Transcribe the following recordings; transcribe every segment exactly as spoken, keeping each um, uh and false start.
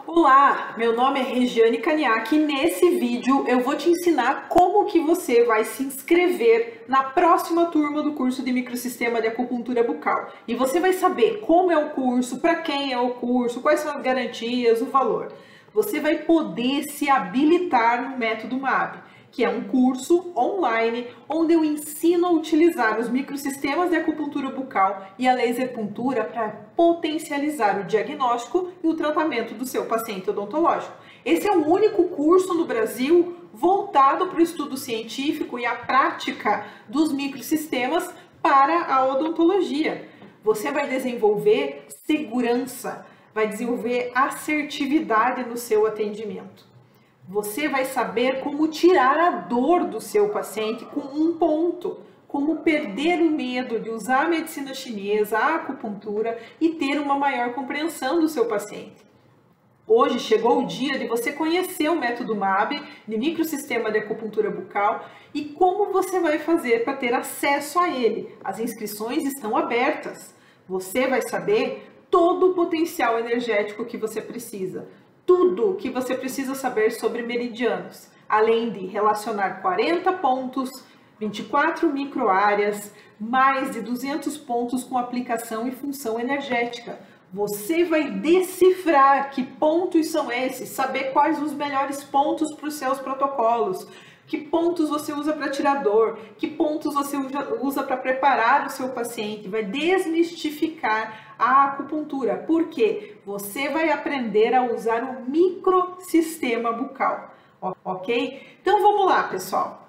Olá, meu nome é Regiane Caniac e nesse vídeo eu vou te ensinar como que você vai se inscrever na próxima turma do curso de microsistema de acupuntura bucal. E você vai saber como é o curso, para quem é o curso, quais são as garantias, o valor. Você vai poder se habilitar no método M A B, que é um curso online onde eu ensino a utilizar os microsistemas de acupuntura bucal e a laser puntura para potencializar o diagnóstico e o tratamento do seu paciente odontológico. Esse é o único curso no Brasil voltado para o estudo científico e a prática dos microsistemas para a odontologia. Você vai desenvolver segurança, vai desenvolver assertividade no seu atendimento. Você vai saber como tirar a dor do seu paciente com um ponto, como perder o medo de usar a medicina chinesa, a acupuntura e ter uma maior compreensão do seu paciente. Hoje chegou o dia de você conhecer o método M A B, de microsistema de acupuntura bucal, e como você vai fazer para ter acesso a ele. As inscrições estão abertas. Você vai saber todo o potencial energético que você precisa. Tudo que você precisa saber sobre meridianos, além de relacionar quarenta pontos, vinte e quatro microáreas, mais de duzentos pontos com aplicação e função energética. Você vai decifrar que pontos são esses, saber quais os melhores pontos para os seus protocolos, que pontos você usa para tirar dor, que pontos você usa para preparar o seu paciente, vai desmistificar a acupuntura, porque você vai aprender a usar o microsistema bucal, ok? Então vamos lá, pessoal.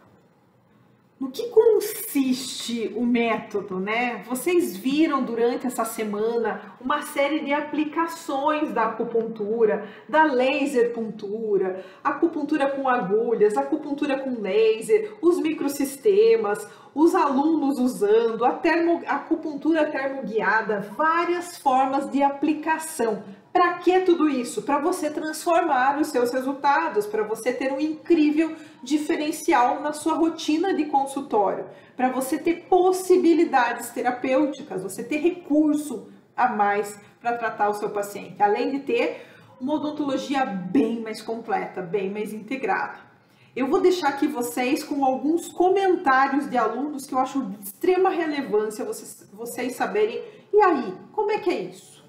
No que consiste o método, né? Vocês viram durante essa semana uma série de aplicações da acupuntura, da laser puntura, acupuntura com agulhas, acupuntura com laser, os microsistemas, os alunos usando a, termo, a acupuntura termoguiada, várias formas de aplicação. Para que tudo isso? Para você transformar os seus resultados, para você ter um incrível diferencial na sua rotina de consultório, para você ter possibilidades terapêuticas, você ter recurso a mais para tratar o seu paciente, além de ter uma odontologia bem mais completa, bem mais integrada. Eu vou deixar aqui vocês com alguns comentários de alunos que eu acho de extrema relevância vocês, vocês saberem. E aí, como é que é isso?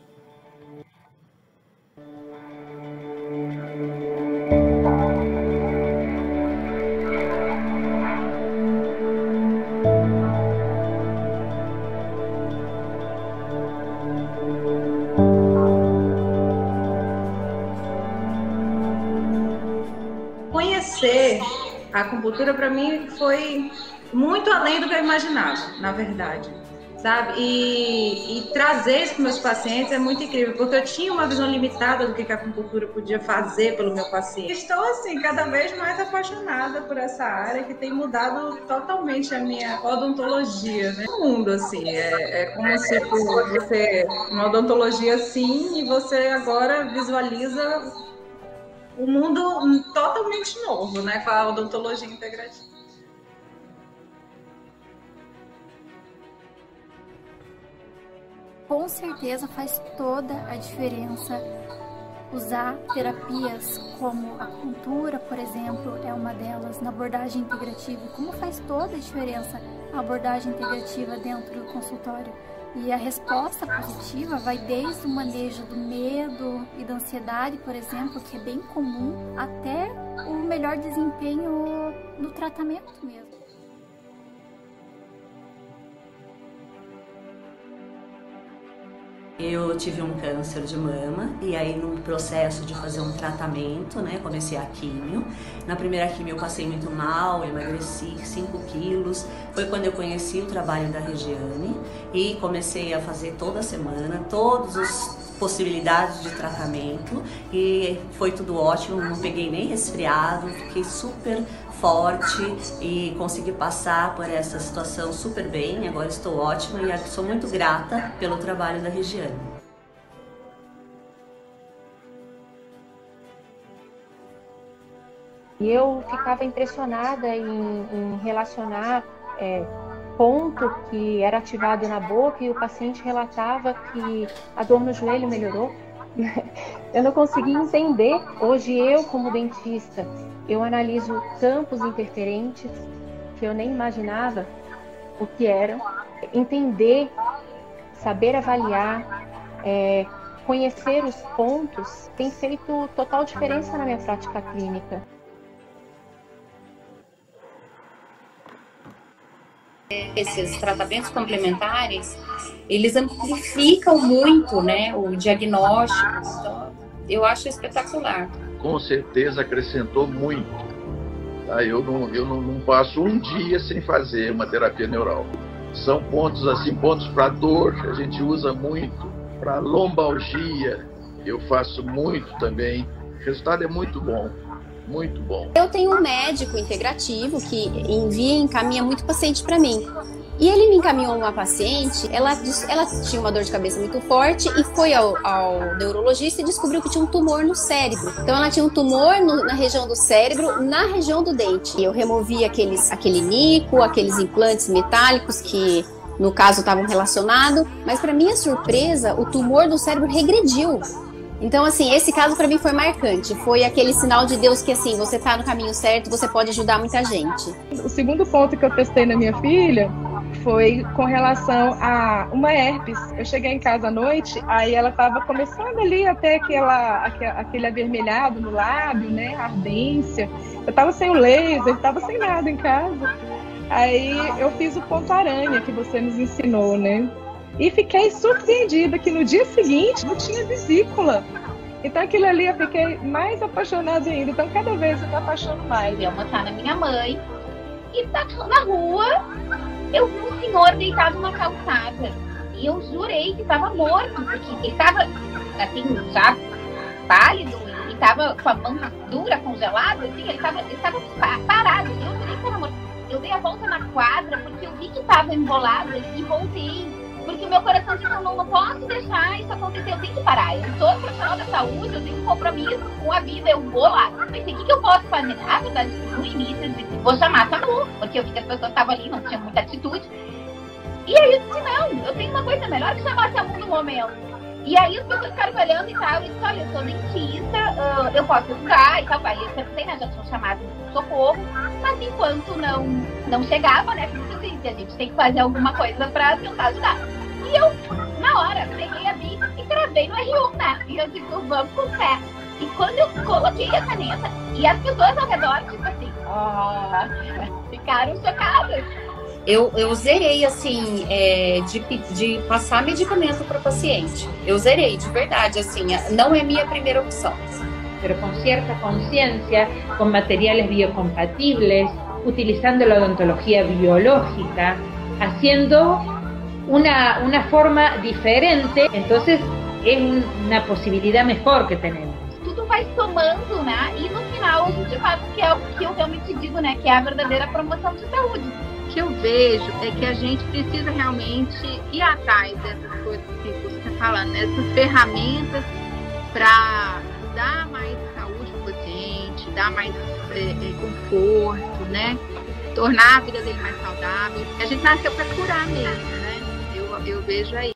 Conhecer a acupuntura para mim foi muito além do que eu imaginava, na verdade, sabe? E, e trazer isso para meus pacientes é muito incrível, porque eu tinha uma visão limitada do que a acupuntura podia fazer pelo meu paciente. Estou, assim, cada vez mais apaixonada por essa área que tem mudado totalmente a minha odontologia, né? O mundo, assim, é, é como se você, uma odontologia assim, e você agora visualiza um mundo totalmente novo, né, com a odontologia integrativa. Com certeza faz toda a diferença usar terapias como a acupuntura, por exemplo, é uma delas, na abordagem integrativa. Como faz toda a diferença a abordagem integrativa dentro do consultório? E a resposta positiva vai desde o manejo do medo e da ansiedade, por exemplo, que é bem comum, até o melhor desempenho no tratamento mesmo. Eu tive um câncer de mama e aí no processo de fazer um tratamento, né, comecei a químio. Na primeira químio eu passei muito mal, emagreci cinco quilos. Foi quando eu conheci o trabalho da Regiane e comecei a fazer toda semana, todas as possibilidades de tratamento e foi tudo ótimo, não peguei nem resfriado, fiquei super forte e consegui passar por essa situação super bem. Agora estou ótima e sou muito grata pelo trabalho da Regiane. E eu ficava impressionada em, em relacionar é, ponto que era ativado na boca e o paciente relatava que a dor no joelho melhorou. Eu não consegui entender. Hoje eu, como dentista, eu analiso campos interferentes que eu nem imaginava o que eram. Entender, saber avaliar, é, conhecer os pontos tem feito total diferença na minha prática clínica. Esses tratamentos complementares, eles amplificam muito, né, o diagnóstico. Então, eu acho espetacular. Com certeza acrescentou muito. Tá? Eu, não, eu não, não passo um dia sem fazer uma terapia neural. São pontos assim, pontos para dor, que a gente usa muito. Para lombalgia, eu faço muito também. O resultado é muito bom. Muito bom. Eu tenho um médico integrativo que envia e encaminha muito paciente para mim. E ele me encaminhou uma paciente, ela, ela tinha uma dor de cabeça muito forte e foi ao, ao neurologista e descobriu que tinha um tumor no cérebro. Então ela tinha um tumor no, na região do cérebro, na região do dente. Eu removi aqueles, aquele nico, aqueles implantes metálicos que no caso estavam relacionados, mas para minha surpresa o tumor do cérebro regrediu. Então, assim, esse caso para mim foi marcante. Foi aquele sinal de Deus que, assim, você tá no caminho certo, você pode ajudar muita gente. O segundo ponto que eu testei na minha filha foi com relação a uma herpes. Eu cheguei em casa à noite, aí ela tava começando ali até aquela, aquele avermelhado no lábio, né, ardência. Eu tava sem o laser, tava sem nada em casa. Aí eu fiz o ponto-aranha que você nos ensinou, né? E fiquei surpreendida que no dia seguinte não tinha vesícula. Então aquilo ali eu fiquei mais apaixonada ainda. Então cada vez eu me apaixono mais. Eu botar na minha mãe e tá na rua, eu vi um senhor deitado na calçada. E eu jurei que estava morto, porque ele estava assim, já pálido e estava com a mão dura, congelada, assim, ele estava ele tava parado. Eu jurei que estava morto. Eu dei a volta na quadra porque eu vi que estava embolado e voltei. Porque o meu coração disse, eu não, não posso deixar isso acontecer, eu tenho que parar. Eu sou profissional da saúde, eu tenho um compromisso com a vida, eu vou lá. Pensei, o que, que eu posso fazer? Na verdade, no início, eu disse, vou chamar a SAMU, porque eu vi que as pessoas estavam ali, não tinham muita atitude. E aí eu disse, não, eu tenho uma coisa melhor que chamar a SAMU no momento. E aí as pessoas ficaram olhando e tal, eu disse, olha, eu sou dentista, uh, eu posso ficar e tal. Aí eu perguntei, né, já tinham chamado socorro, mas enquanto não, não chegava, né, porque assim, a gente tem que fazer alguma coisa pra tentar ajudar. E eu, na hora, peguei a Bíblia e gravei no R um, né? E eu digo, vamos com fé. E quando eu coloquei a caneta, e as pessoas ao redor, tipo assim, oh, ficaram chocadas. Eu, eu zerei, assim, é, de, de passar medicamento para o paciente. Eu zerei, de verdade, assim, não é minha primeira opção. Pero con cierta conciencia, con materiales biocompatibles, utilizando la odontología biológica, haciendo una, una forma diferente, entonces es una posibilidad mejor que tenemos. Tudo vai somando, né? E no final a gente faz o que é o que eu realmente digo, né? Que é a verdadeira promoção de saúde. O que eu vejo é que a gente precisa realmente ir atrás dessas coisas que você está falando, né? Essas ferramentas para dar mais saúde para o paciente, dar mais é, é, conforto, né? Tornar a vida dele mais saudável. A gente nasceu para curar mesmo, né? Eu, eu vejo aí.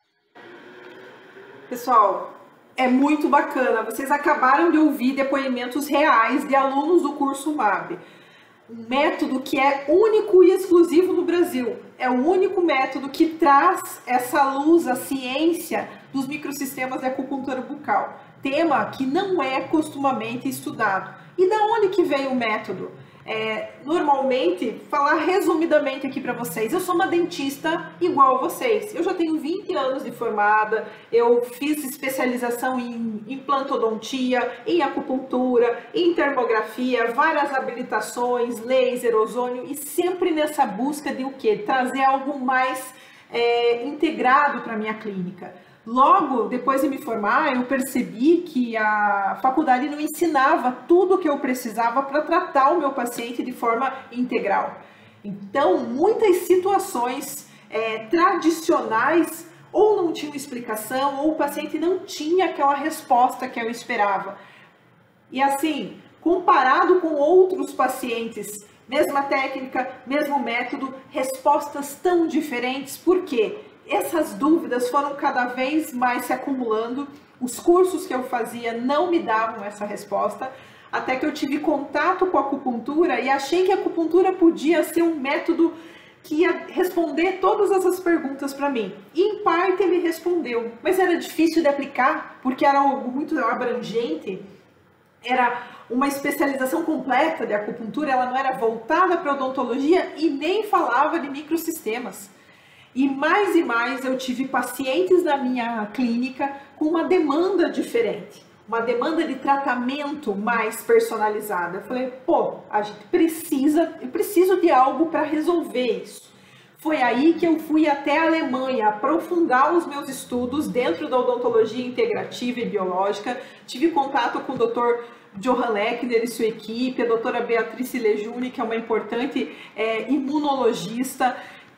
Pessoal, é muito bacana. Vocês acabaram de ouvir depoimentos reais de alunos do curso M A B. Um método que é único e exclusivo no Brasil. É o único método que traz essa luz, a ciência dos microsistemas de acupuntura bucal. Tema que não é costumamente estudado. E da onde que veio o método? É, normalmente, falar resumidamente aqui para vocês, eu sou uma dentista igual a vocês. Eu já tenho vinte anos de formada, eu fiz especialização em implantodontia, em acupuntura, em termografia, várias habilitações, laser, ozônio, e sempre nessa busca de o quê? Trazer algo mais é, integrado para a minha clínica. Logo, depois de me formar, eu percebi que a faculdade não ensinava tudo o que eu precisava para tratar o meu paciente de forma integral. Então, muitas situações é, tradicionais ou não tinham explicação, ou o paciente não tinha aquela resposta que eu esperava. E assim, comparado com outros pacientes, mesma técnica, mesmo método, respostas tão diferentes. Por quê? essas dúvidas foram cada vez mais se acumulando. Os cursos que eu fazia não me davam essa resposta, até que eu tive contato com a acupuntura e achei que a acupuntura podia ser um método que ia responder todas essas perguntas para mim. E em parte ele respondeu, mas era difícil de aplicar, porque era algo muito abrangente, era uma especialização completa de acupuntura, ela não era voltada para odontologia e nem falava de microsistemas. E mais e mais eu tive pacientes na minha clínica com uma demanda diferente, uma demanda de tratamento mais personalizada. Eu falei, pô, a gente precisa, eu preciso de algo para resolver isso. Foi aí que eu fui até a Alemanha aprofundar os meus estudos dentro da odontologia integrativa e biológica. Tive contato com o doutor Johann Lechner e sua equipe, a doutora Beatrice Lejuni, que é uma importante é, imunologista.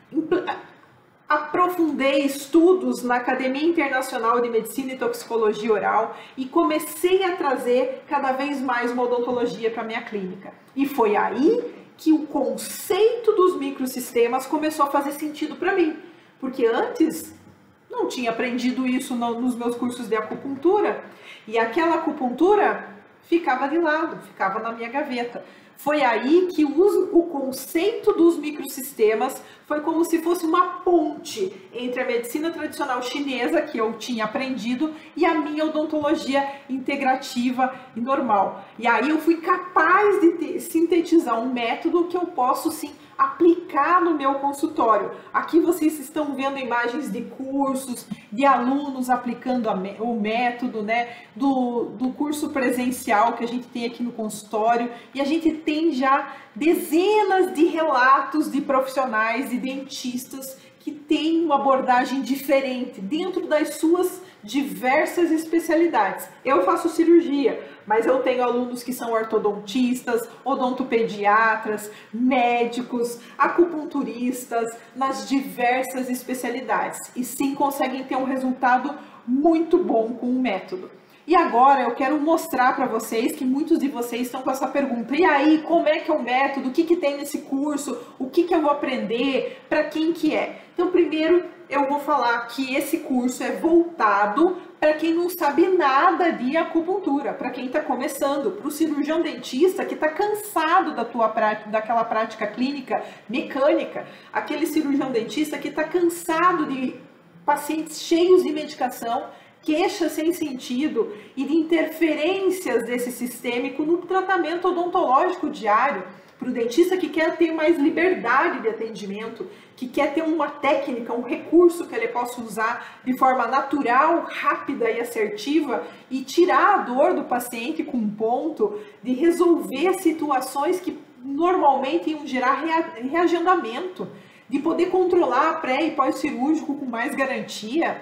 Aprofundei estudos na Academia Internacional de Medicina e Toxicologia Oral e comecei a trazer cada vez mais uma odontologia para minha clínica. E foi aí que o conceito dos microsistemas começou a fazer sentido para mim, porque antes não tinha aprendido isso no, nos meus cursos de acupuntura e aquela acupuntura ficava de lado, ficava na minha gaveta. Foi aí que o, o conceito dos microsistemas foi como se fosse uma ponte entre a medicina tradicional chinesa, que eu tinha aprendido, e a minha odontologia integrativa e normal. E aí eu fui capaz de ter, sintetizar um método que eu posso sim aplicar no meu consultório. Aqui vocês estão vendo imagens de cursos, de alunos aplicando a, o método, né, do, do curso presencial que a gente tem aqui no consultório, e a gente tem já dezenas de relatos de profissionais e dentistas que têm uma abordagem diferente dentro das suas diversas especialidades. Eu faço cirurgia, mas eu tenho alunos que são ortodontistas, odontopediatras, médicos, acupunturistas, nas diversas especialidades. E sim, conseguem ter um resultado muito bom com o método. E agora eu quero mostrar para vocês que muitos de vocês estão com essa pergunta. E aí, como é que é o método? O que, que tem nesse curso? O que, que eu vou aprender? Para quem que é? Então, primeiro, eu vou falar que esse curso é voltado para quem não sabe nada de acupuntura, para quem está começando, para o cirurgião dentista que está cansado da tua prática, daquela prática clínica mecânica, aquele cirurgião dentista que está cansado de pacientes cheios de medicação, queixas sem sentido e de interferências desse sistêmico no tratamento odontológico diário, para o dentista que quer ter mais liberdade de atendimento, que quer ter uma técnica, um recurso que ele possa usar de forma natural, rápida e assertiva e tirar a dor do paciente com um ponto, de resolver situações que normalmente iam gerar reagendamento, de poder controlar pré e pós-cirúrgico com mais garantia.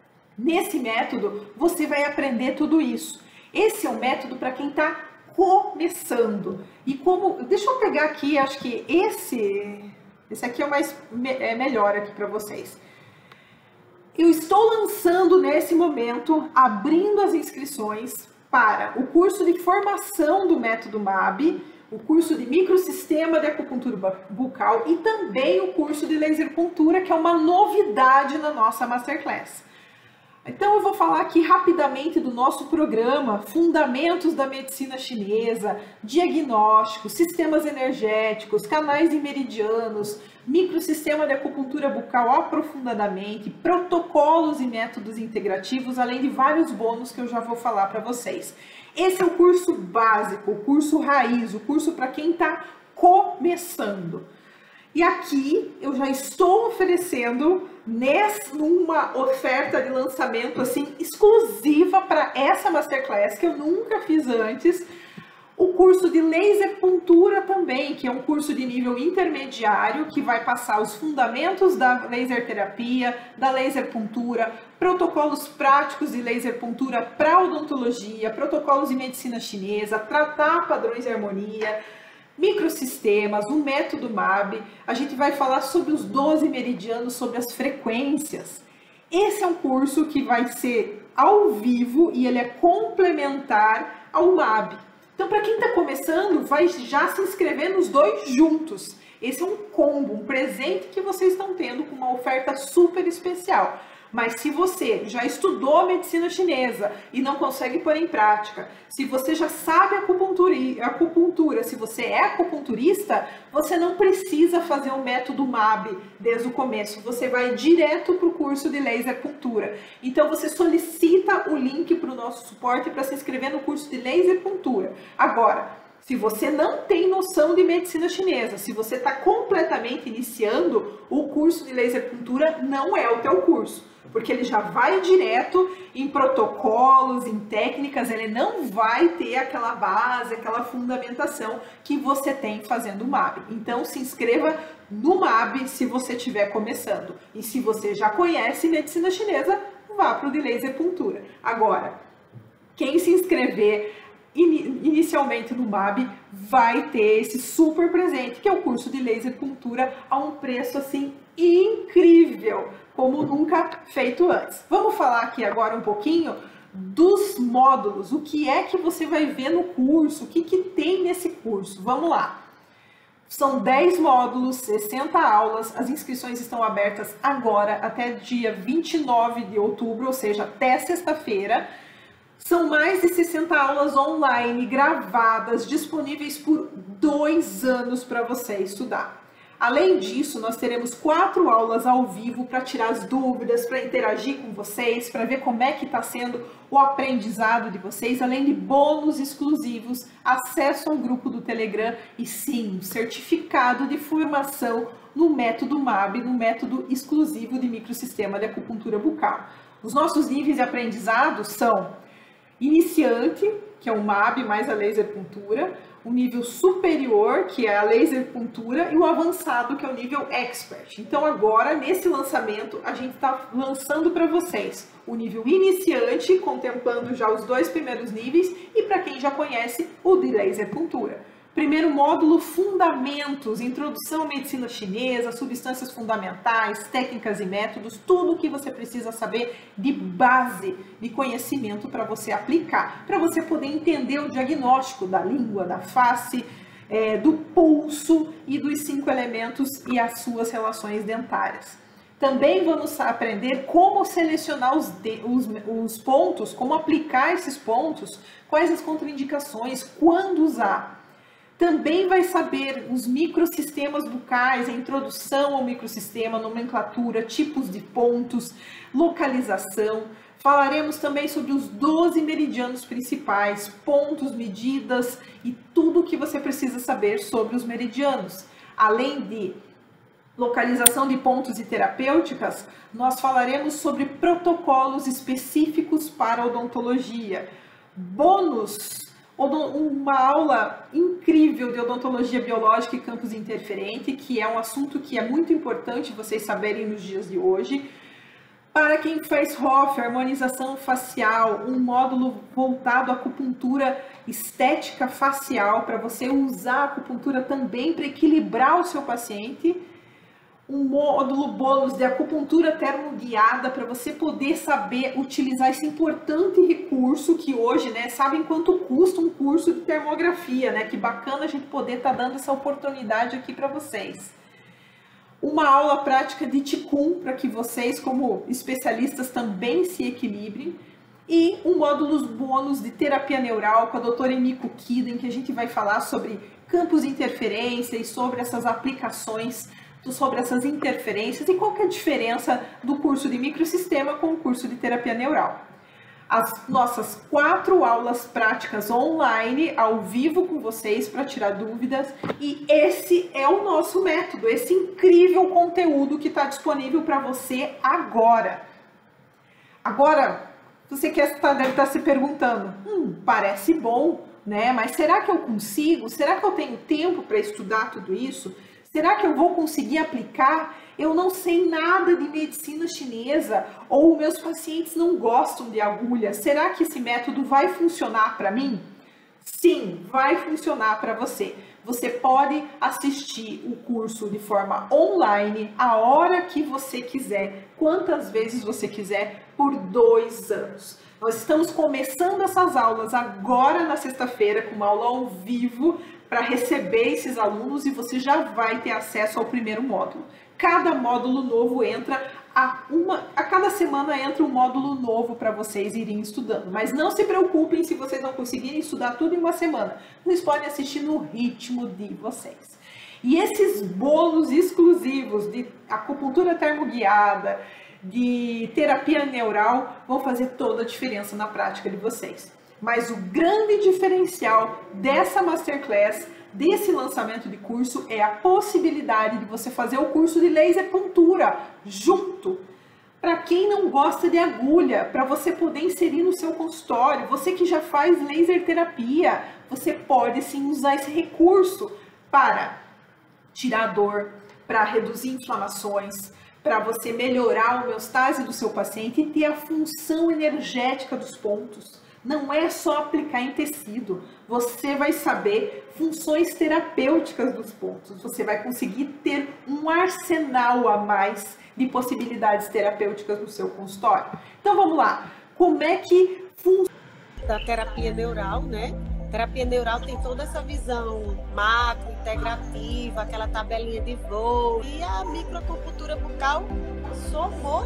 Nesse método, você vai aprender tudo isso. Esse é um método para quem está começando. E como... Deixa eu pegar aqui, acho que esse... Esse aqui é o mais é melhor aqui para vocês. Eu estou lançando nesse momento, abrindo as inscrições para o curso de formação do método M A B, o curso de microsistema de acupuntura bucal e também o curso de laser puntura, que é uma novidade na nossa Masterclass. Então eu vou falar aqui rapidamente do nosso programa, fundamentos da medicina chinesa, diagnósticos, sistemas energéticos, canais e meridianos, microsistema de acupuntura bucal aprofundadamente, protocolos e métodos integrativos, além de vários bônus que eu já vou falar para vocês. Esse é o curso básico, o curso raiz, o curso para quem está começando. E aqui eu já estou oferecendo nessa, numa oferta de lançamento assim exclusiva para essa Masterclass que eu nunca fiz antes, o curso de laser puntura também, que é um curso de nível intermediário que vai passar os fundamentos da laser terapia, da laser puntura, protocolos práticos de laser puntura para odontologia, protocolos de medicina chinesa, tratar padrões de harmonia, microsistemas, o método M A B, a gente vai falar sobre os doze meridianos, sobre as frequências. Esse é um curso que vai ser ao vivo e ele é complementar ao M A B. Então, para quem está começando, vai já se inscrever nos dois juntos. Esse é um combo, um presente que vocês estão tendo com uma oferta super especial. Mas se você já estudou medicina chinesa e não consegue pôr em prática, se você já sabe acupuntura, acupuntura, se você é acupunturista, você não precisa fazer o método M A B desde o começo. Você vai direto para o curso de laser puntura. Então você solicita o link para o nosso suporte para se inscrever no curso de laser puntura. Agora, se você não tem noção de medicina chinesa, se você está completamente iniciando, o curso de laser puntura não é o teu curso. Porque ele já vai direto em protocolos, em técnicas, ele não vai ter aquela base, aquela fundamentação que você tem fazendo o M A B. Então se inscreva no M A B se você estiver começando. E se você já conhece medicina chinesa, vá para o de laser puntura. Agora, quem se inscrever inicialmente no M A B vai ter esse super presente, que é o curso de laser puntura a um preço assim incrível, como nunca feito antes. Vamos falar aqui agora um pouquinho dos módulos, o que é que você vai ver no curso, o que, que tem nesse curso. Vamos lá. São dez módulos, sessenta aulas, as inscrições estão abertas agora até dia vinte e nove de outubro, ou seja, até sexta-feira. São mais de sessenta aulas online gravadas, disponíveis por dois anos para você estudar. Além disso, nós teremos quatro aulas ao vivo para tirar as dúvidas, para interagir com vocês, para ver como é que está sendo o aprendizado de vocês, além de bônus exclusivos, acesso ao grupo do Telegram e sim, certificado de formação no método M A B, no método exclusivo de microsistema de acupuntura bucal. Os nossos níveis de aprendizado são iniciante, que é o M A B mais a laser puntura, o nível superior, que é a laser puntura, e o avançado, que é o nível expert. Então agora, nesse lançamento, a gente está lançando para vocês o nível iniciante, contemplando já os dois primeiros níveis, e para quem já conhece, o de laser puntura. Primeiro módulo, fundamentos, introdução à medicina chinesa, substâncias fundamentais, técnicas e métodos, tudo o que você precisa saber de base de conhecimento para você aplicar, para você poder entender o diagnóstico da língua, da face, é, do pulso e dos cinco elementos e as suas relações dentárias. Também vamos aprender como selecionar os, de, os, os pontos, como aplicar esses pontos, quais as contraindicações, quando usar. Também vai saber os microsistemas bucais, a introdução ao microsistema, nomenclatura, tipos de pontos, localização. Falaremos também sobre os doze meridianos principais, pontos, medidas e tudo o que você precisa saber sobre os meridianos. Além de localização de pontos e terapêuticas, nós falaremos sobre protocolos específicos para odontologia. Bônus! Uma aula incrível de odontologia biológica e campos interferente, que é um assunto que é muito importante vocês saberem nos dias de hoje. Para quem faz R O F, harmonização facial, um módulo voltado à acupuntura estética facial, para você usar a acupuntura também para equilibrar o seu paciente. Um módulo bônus de acupuntura termoguiada para você poder saber utilizar esse importante recurso que hoje, né, sabem quanto custa um curso de termografia, né? Que bacana a gente poder estar tá dando essa oportunidade aqui para vocês. Uma aula prática de Qigong para que vocês, como especialistas, também se equilibrem. E um módulo bônus de terapia neural com a doutora Emiko Kiden, que a gente vai falar sobre campos de interferência e sobre essas aplicações, sobre essas interferências e qual que é a diferença do curso de microsistema com o curso de terapia neural. As nossas quatro aulas práticas online, ao vivo com vocês para tirar dúvidas, e esse é o nosso método, esse incrível conteúdo que está disponível para você agora. Agora, você quer estar, deve estar se perguntando, hum, parece bom, né? Mas será que eu consigo? Será que eu tenho tempo para estudar tudo isso? Será que eu vou conseguir aplicar? Eu não sei nada de medicina chinesa, ou meus pacientes não gostam de agulha. Será que esse método vai funcionar para mim? Sim, vai funcionar para você. Você pode assistir o curso de forma online, a hora que você quiser, quantas vezes você quiser, por dois anos. Nós estamos começando essas aulas agora na sexta-feira, com uma aula ao vivo, para receber esses alunos, e você já vai ter acesso ao primeiro módulo. Cada módulo novo entra, a, uma, a cada semana entra um módulo novo para vocês irem estudando. Mas não se preocupem se vocês não conseguirem estudar tudo em uma semana. Vocês podem assistir no ritmo de vocês. E esses bolos exclusivos de acupuntura termoguiada, de terapia neural, vão fazer toda a diferença na prática de vocês. Mas o grande diferencial dessa Masterclass, desse lançamento de curso, é a possibilidade de você fazer o curso de laser puntura junto. Para quem não gosta de agulha, para você poder inserir no seu consultório, você que já faz laser terapia, você pode sim usar esse recurso para tirar dor, para reduzir inflamações, para você melhorar a homeostase do seu paciente e ter a função energética dos pontos. Não é só aplicar em tecido, você vai saber funções terapêuticas dos pontos, você vai conseguir ter um arsenal a mais de possibilidades terapêuticas no seu consultório. Então vamos lá, como é que funciona? Da terapia neural, né? Terapia neural tem toda essa visão macro, integrativa, aquela tabelinha de voo, e a microacupuntura bucal somou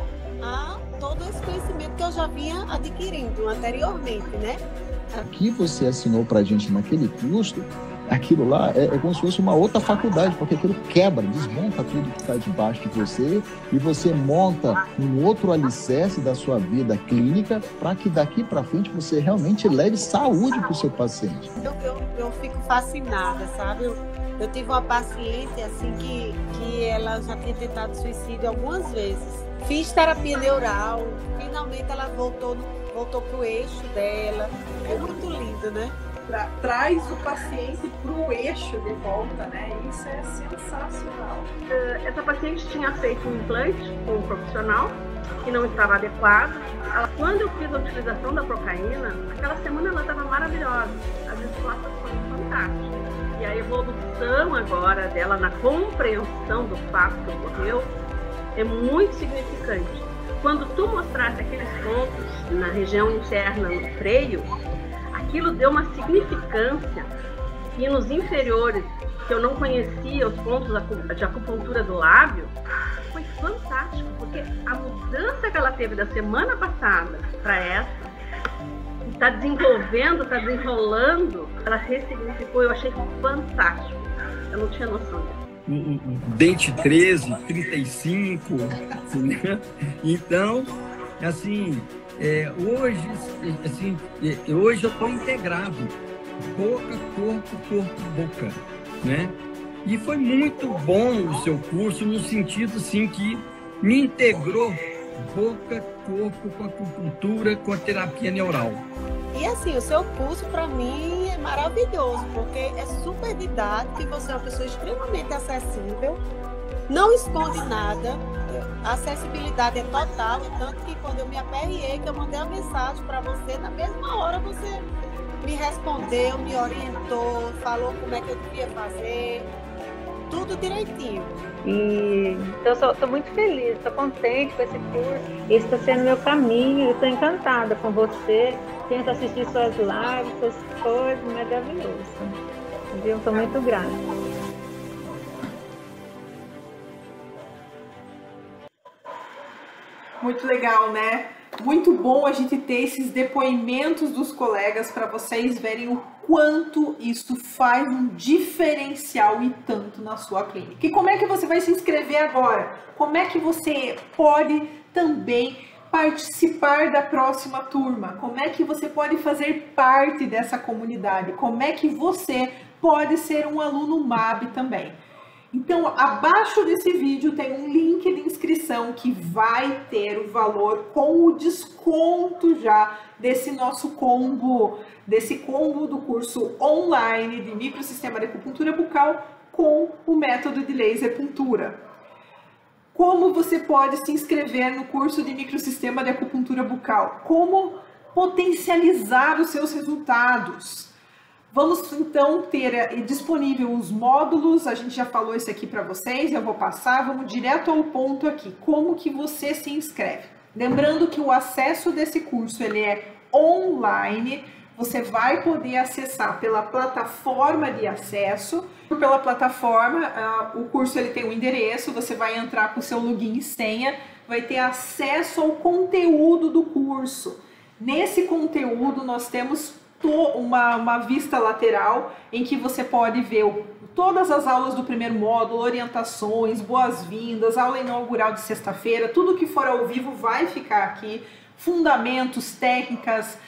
a todo esse conhecimento que eu já vinha adquirindo anteriormente, né? Aqui você assinou pra gente naquele custo, aquilo lá é, é como se fosse uma outra faculdade, porque aquilo quebra, desmonta tudo que está debaixo de você e você monta um outro alicerce da sua vida clínica para que daqui para frente você realmente leve saúde para o seu paciente. Eu, eu, eu fico fascinada, sabe? Eu, eu tive uma paciente assim que, que ela já tinha tentado suicídio algumas vezes. Fiz terapia neural, finalmente ela voltou, voltou pro eixo dela. É muito lindo, né? Tra traz o paciente pro eixo de volta, né? Isso é sensacional. Uh, essa paciente tinha feito um implante com um profissional que não estava adequado. Ela, quando eu fiz a utilização da procaína, aquela semana ela estava maravilhosa. As respostas foram fantásticas. E a evolução agora dela na compreensão do fato que ocorreu é muito significante. Quando tu mostraste aqueles pontos na região interna no freio, aquilo deu uma significância, e nos inferiores, que eu não conhecia os pontos de acupuntura do lábio, foi fantástico, porque a mudança que ela teve da semana passada para essa, está desenvolvendo, está desenrolando, ela ressignificou, eu achei fantástico, eu não tinha noção disso. Dente treze, trinta e cinco, né? Então, assim, é, hoje, assim, é, hoje eu estou integrado, boca, corpo, corpo, boca, né? E foi muito bom o seu curso no sentido, assim, que me integrou boca, corpo, com a acupuntura, com a terapia neural. E assim, o seu curso para mim é maravilhoso, porque é super didático e você é uma pessoa extremamente acessível, não esconde nada, a acessibilidade é total, tanto que quando eu me aperriei, que eu mandei a mensagem para você, na mesma hora você me respondeu, me orientou, falou como é que eu devia fazer, tudo direitinho. E então eu estou muito feliz, estou contente com esse curso. Esse está sendo meu caminho, estou encantada com você. Tento assistir suas lives, suas coisas, maravilhoso. Estou muito grata. Muito legal, né? Muito bom a gente ter esses depoimentos dos colegas para vocês verem o quanto isso faz um diferencial e tanto na sua clínica. E como é que você vai se inscrever agora? Como é que você pode também participar da próxima turma? Como é que você pode fazer parte dessa comunidade? Como é que você pode ser um aluno M A B também? Então, abaixo desse vídeo tem um link de inscrição que vai ter o valor com o desconto já desse nosso combo, desse combo do curso online de microsistema de acupuntura bucal com o método de laser puntura. Como você pode se inscrever no curso de microsistema de acupuntura bucal? Como potencializar os seus resultados? Vamos então ter disponível os módulos, a gente já falou isso aqui para vocês, eu vou passar, vamos direto ao ponto aqui. Como que você se inscreve? Lembrando que o acesso desse curso ele é online, você vai poder acessar pela plataforma de acesso. Pela plataforma, uh, o curso ele tem um endereço, você vai entrar com o seu login e senha, vai ter acesso ao conteúdo do curso. Nesse conteúdo nós temos uma, uma vista lateral em que você pode ver o, todas as aulas do primeiro módulo, orientações, boas-vindas, aula inaugural de sexta-feira, tudo que for ao vivo vai ficar aqui, fundamentos, técnicas,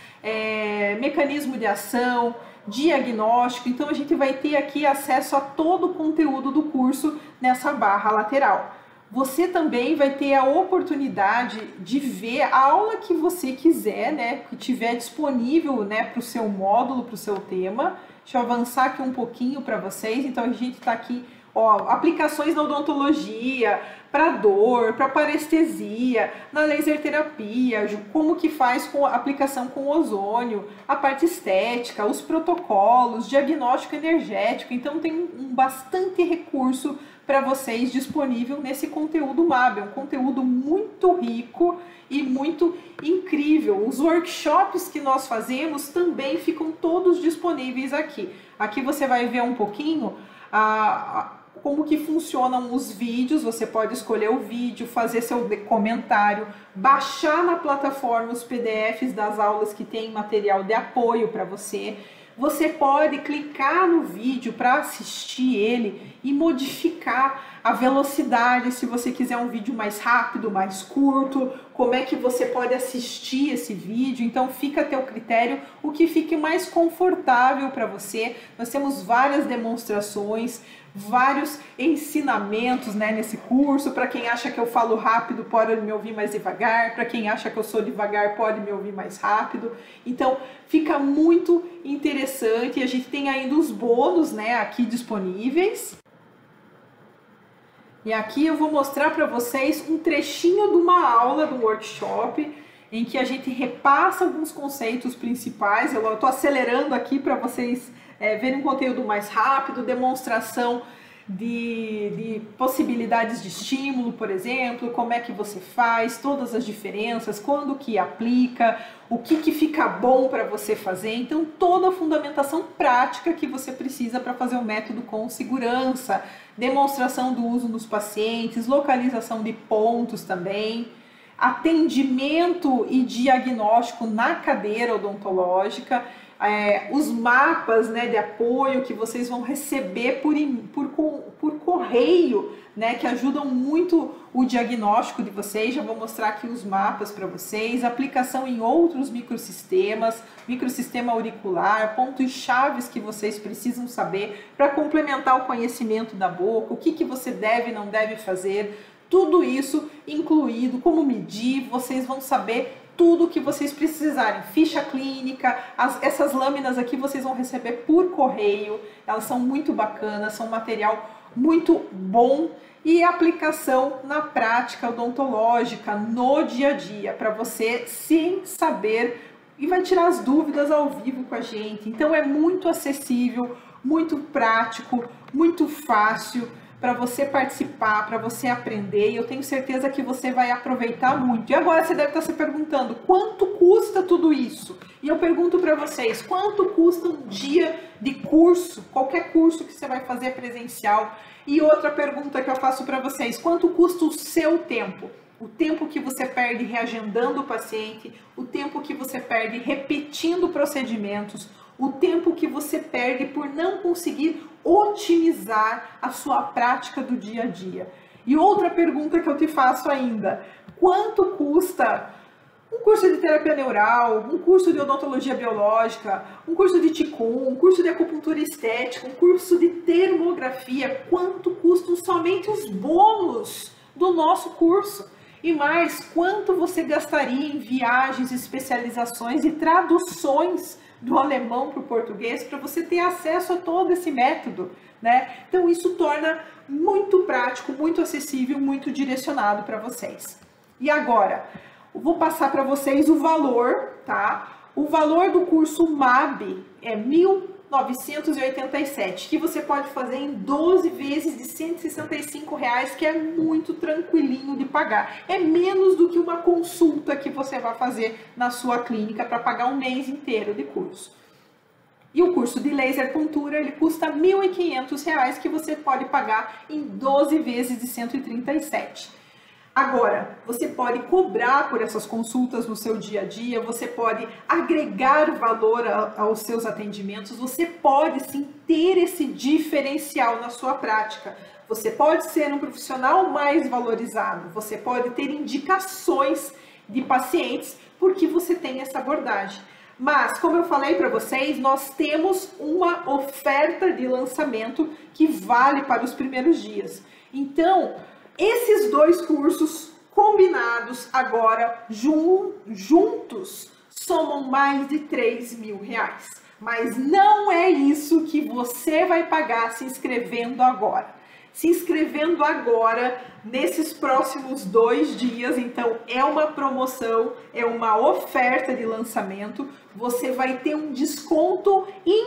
é, mecanismo de ação, diagnóstico. Então a gente vai ter aqui acesso a todo o conteúdo do curso nessa barra lateral. Você também vai ter a oportunidade de ver a aula que você quiser, né, que tiver disponível, né, para o seu módulo, para o seu tema. Deixa eu avançar aqui um pouquinho para vocês. Então a gente está aqui, ó, aplicações na odontologia, para dor, para parestesia, na laser terapia, como que faz com a aplicação com ozônio, a parte estética, os protocolos, diagnóstico energético. Então tem um bastante recurso para vocês disponível nesse conteúdo M A B, é um conteúdo muito rico e muito incrível. Os workshops que nós fazemos também ficam todos disponíveis aqui. Aqui você vai ver um pouquinho a, a como que funcionam os vídeos. Você pode escolher o vídeo, fazer seu comentário, baixar na plataforma os P D Fs das aulas que tem material de apoio para você. Você pode clicar no vídeo para assistir ele e modificar a velocidade, se você quiser um vídeo mais rápido, mais curto, como é que você pode assistir esse vídeo. Então fica a teu critério, o que fique mais confortável para você. Nós temos várias demonstrações, vários ensinamentos, né, nesse curso. Para quem acha que eu falo rápido, pode me ouvir mais devagar. Para quem acha que eu sou devagar, pode me ouvir mais rápido. Então fica muito interessante. A gente tem ainda os bônus, né, aqui disponíveis. E aqui eu vou mostrar para vocês um trechinho de uma aula do workshop em que a gente repassa alguns conceitos principais. Eu estou acelerando aqui para vocês é, verem um conteúdo mais rápido, demonstração de, de possibilidades de estímulo, por exemplo, como é que você faz, todas as diferenças, quando que aplica, o que, que fica bom para você fazer. Então toda a fundamentação prática que você precisa para fazer o método com segurança, demonstração do uso nos pacientes, localização de pontos também, atendimento e diagnóstico na cadeira odontológica, é, os mapas, né, de apoio que vocês vão receber por, por, por correio, né, que ajudam muito o diagnóstico de vocês. Já vou mostrar aqui os mapas para vocês, aplicação em outros microsistemas, microsistema auricular, pontos chaves que vocês precisam saber para complementar o conhecimento da boca, o que, que você deve e não deve fazer. Tudo isso incluído, como medir, vocês vão saber tudo o que vocês precisarem. Ficha clínica, as, essas lâminas aqui vocês vão receber por correio, elas são muito bacanas, são um material muito bom. E aplicação na prática odontológica, no dia a dia, para você sem saber, e vai tirar as dúvidas ao vivo com a gente. Então é muito acessível, muito prático, muito fácil para você participar, para você aprender, e eu tenho certeza que você vai aproveitar muito. E agora você deve estar se perguntando, quanto custa tudo isso? E eu pergunto para vocês, quanto custa um dia de curso, qualquer curso que você vai fazer presencial? E outra pergunta que eu faço para vocês, quanto custa o seu tempo? O tempo que você perde reagendando o paciente, o tempo que você perde repetindo procedimentos, o tempo que você perde por não conseguir otimizar a sua prática do dia a dia. E outra pergunta que eu te faço ainda, quanto custa um curso de terapia neural, um curso de odontologia biológica, um curso de Qigong, um curso de acupuntura estética, um curso de termografia? Quanto custam somente os bônus do nosso curso? E mais, quanto você gastaria em viagens, especializações e traduções do alemão para o português para você ter acesso a todo esse método, né? Então isso torna muito prático, muito acessível, muito direcionado para vocês. E agora, eu vou passar para vocês o valor, tá? O valor do curso M A B é mil novecentos e oitenta e sete, que você pode fazer em doze vezes de cento e sessenta e cinco reais, que é muito tranquilinho de pagar. É menos do que uma consulta que você vai fazer na sua clínica para pagar um mês inteiro de curso. E o curso de laser puntura, ele custa mil e quinhentos reais, que você pode pagar em doze vezes de cento e trinta e sete. Agora, você pode cobrar por essas consultas no seu dia a dia, você pode agregar valor a, aos seus atendimentos, você pode sim ter esse diferencial na sua prática. Você pode ser um profissional mais valorizado, você pode ter indicações de pacientes porque você tem essa abordagem. Mas, como eu falei para vocês, nós temos uma oferta de lançamento que vale para os primeiros dias. Então, esses dois cursos combinados agora, jun, juntos, somam mais de três mil reais. Mas não é isso que você vai pagar se inscrevendo agora. Se inscrevendo agora, nesses próximos dois dias, então é uma promoção, é uma oferta de lançamento, você vai ter um desconto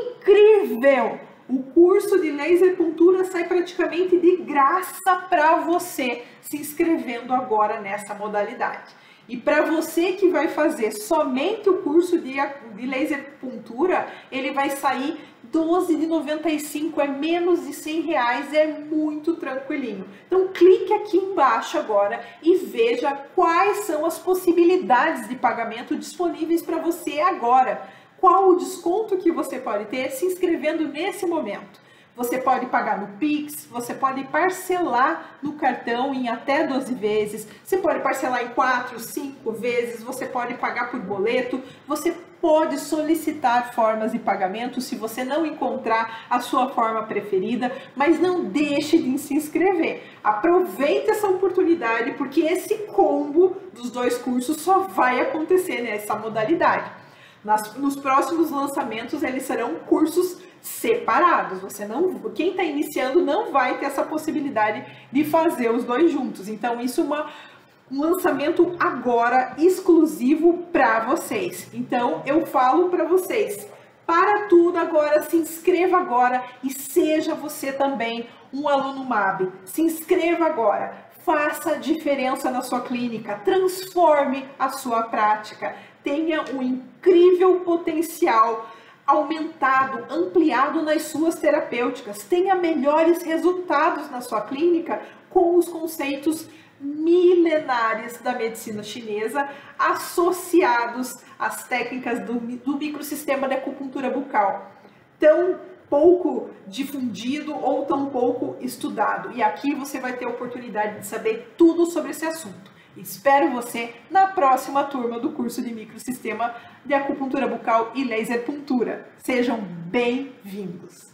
incrível. O curso de laser puntura sai praticamente de graça para você se inscrevendo agora nessa modalidade. E para você que vai fazer somente o curso de, de laser puntura, ele vai sair doze de noventa e cinco, é menos de cem reais, é muito tranquilinho. Então clique aqui embaixo agora e veja quais são as possibilidades de pagamento disponíveis para você agora. Qual o desconto que você pode ter se inscrevendo nesse momento? Você pode pagar no Pix, você pode parcelar no cartão em até doze vezes, você pode parcelar em quatro, cinco vezes, você pode pagar por boleto, você pode solicitar formas de pagamento se você não encontrar a sua forma preferida, mas não deixe de se inscrever. Aproveite essa oportunidade, porque esse combo dos dois cursos só vai acontecer nessa modalidade. Nas, nos próximos lançamentos, eles serão cursos separados. Você não, quem está iniciando não vai ter essa possibilidade de fazer os dois juntos. Então, isso é uma, um lançamento agora exclusivo para vocês. Então, eu falo para vocês, para tudo agora, se inscreva agora e seja você também um aluno M A B. Se inscreva agora. Faça diferença na sua clínica, transforme a sua prática, tenha um incrível potencial aumentado, ampliado nas suas terapêuticas, tenha melhores resultados na sua clínica com os conceitos milenares da medicina chinesa associados às técnicas do, do microsistema de acupuntura bucal, tão pouco difundido ou tão pouco estudado. E aqui você vai ter a oportunidade de saber tudo sobre esse assunto. Espero você na próxima turma do curso de microsistema de acupuntura bucal e laser puntura. Sejam bem-vindos!